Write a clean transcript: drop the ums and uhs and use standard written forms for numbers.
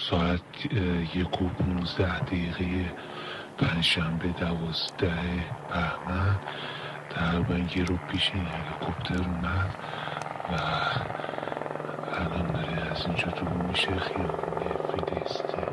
ساعت 1:15 پنجشنبه 12 بهمن تقریبا یه رو پیش این هلیکوپتر اومد و الان داره از اینجا تو میشه خیابون فلسطین.